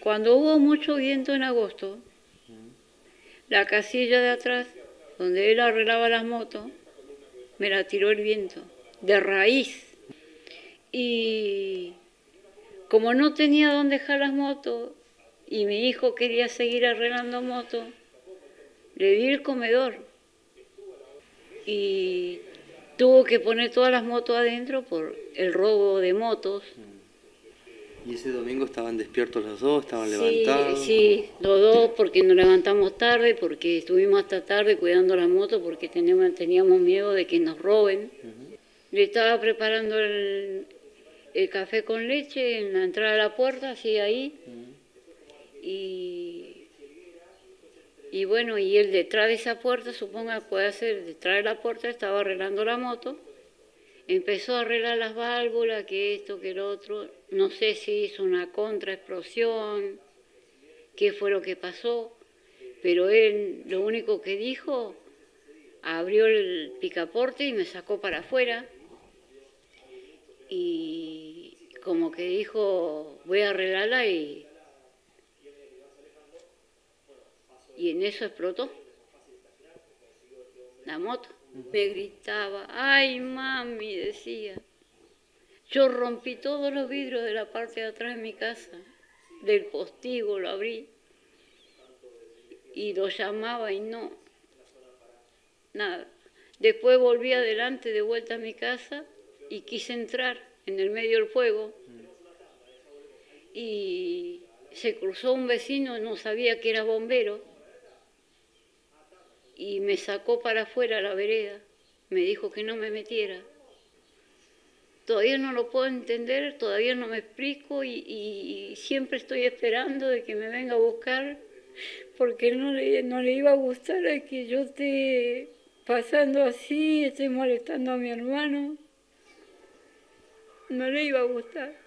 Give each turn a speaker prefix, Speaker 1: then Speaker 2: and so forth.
Speaker 1: Cuando hubo mucho viento en agosto, la casilla de atrás, donde él arreglaba las motos, me la tiró el viento, de raíz. Y como no tenía dónde dejar las motos y mi hijo quería seguir arreglando motos, le di el comedor y tuvo que poner todas las motos adentro por el robo de motos.
Speaker 2: ¿Y ese domingo estaban despiertos los dos? ¿Estaban
Speaker 1: Sí,
Speaker 2: levantados?
Speaker 1: sí, los dos, porque nos levantamos tarde, porque estuvimos hasta tarde cuidando las motos, porque teníamos miedo de que nos roben. Le estaba preparando el café con leche en la entrada de la puerta, así ahí. Y bueno, y él detrás de esa puerta, suponga que puede ser, detrás de la puerta estaba arreglando la moto. Empezó a arreglar las válvulas, que esto, que lo otro. No sé si hizo una contraexplosión, qué fue lo que pasó, pero él lo único que dijo, abrió el picaporte y me sacó para afuera y como que dijo, voy a arreglarla y en eso explotó la moto. Me gritaba, ay mami, decía. Yo rompí todos los vidrios de la parte de atrás de mi casa, del postigo lo abrí y lo llamaba y no, nada. Después volví adelante de vuelta a mi casa y quise entrar en el medio del fuego y se cruzó un vecino, no sabía que era bombero y me sacó para afuera a la vereda, me dijo que no me metiera. Todavía no lo puedo entender, todavía no me explico y siempre estoy esperando de que me venga a buscar porque no le iba a gustar a que yo esté pasando así, esté molestando a mi hermano. No le iba a gustar.